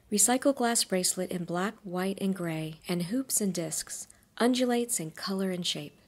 Recycle glass bracelet in black, white, and gray, and hoops and discs, undulates in color and shape.